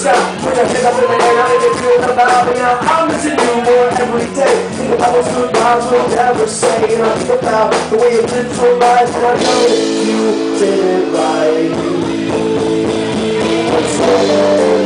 shot. Put your hands up in the air, now that they feel about me. Now I'm missing you more every day. Think about those good vibes we'll never say. And I think about the way you lived your life, and I know you did it right. I'm sorry.